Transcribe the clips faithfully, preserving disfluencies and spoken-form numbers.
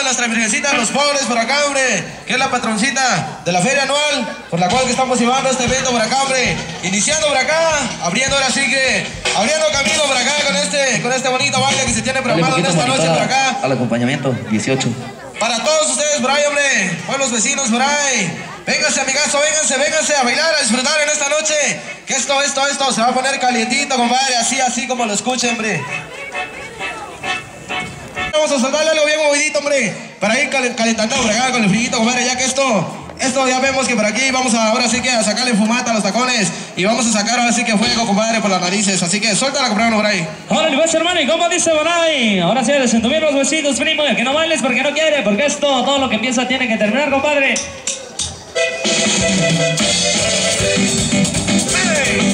nuestra virgencita de los pobres por acá, hombre, que es la patroncita de la feria anual, por la cual que estamos llevando este evento por acá, hombre, iniciando por acá, abriendo ahora sí que, abriendo camino por acá con este, con este bonito baile que se tiene programado en esta noche por acá. Al acompañamiento, dieciocho. Para todos ustedes por ahí, hombre, pueblos vecinos por ahí, vénganse amigazo, vénganse, vénganse a bailar, a disfrutar en esta noche, que esto, esto, esto se va a poner calientito, compadre, así, así como lo escuchen, hombre. Vamos a soltarle algo bien movidito, hombre, para ir calentando por acá con el frillito, compadre, ya que esto, esto ya vemos que por aquí vamos a, ahora sí que a sacarle fumata a los tacones y vamos a sacar ahora sí que fuego, compadre, por las narices, así que suéltala, compadre, por ahí. Órale, pues, hermano, ¿y cómo dice por ahí? Ahora sí, desentumir los besitos, primo, que no bailes porque no quiere, porque esto, todo lo que empieza tiene que terminar, compadre. ¡Hey!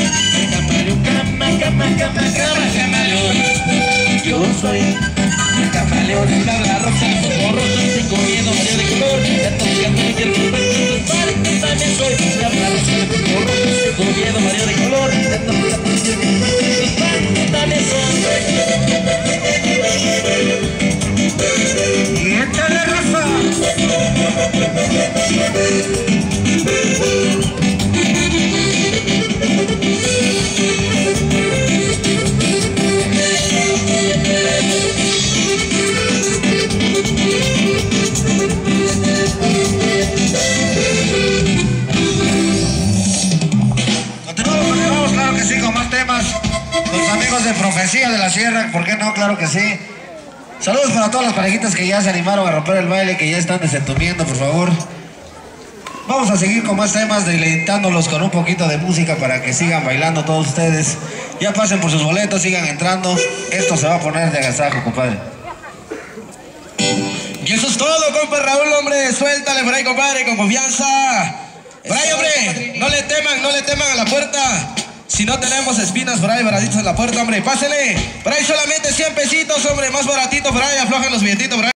Yo soy la rosa, borroso, cinco miedo, Mario de color, ya tocando mi tierra, para que también soy, la rosa, borroso, cinco miedo, Mario de color, ya tocando mi tierra, para que también soy. Y échale raza. Continuamos, continuamos, claro que sí, con más temas. Los amigos de Profecía de la Sierra, ¿por qué no? Claro que sí. Saludos para todas las parejitas que ya se animaron a romper el baile, que ya están desentumiendo, por favor. Vamos a seguir con más temas, deleitándolos con un poquito de música para que sigan bailando todos ustedes. Ya pasen por sus boletos, sigan entrando. Esto se va a poner de agasajo, compadre. Y eso es todo, compa Raúl, hombre. Suéltale por ahí, compadre, con confianza. Por ahí, hombre, no le teman, no le teman a la puerta. Si no tenemos espinas por ahí baratitos en la puerta, hombre, pásele. Por ahí solamente cien pesitos, hombre, más baratito por ahí, aflojan los billetitos por ahí.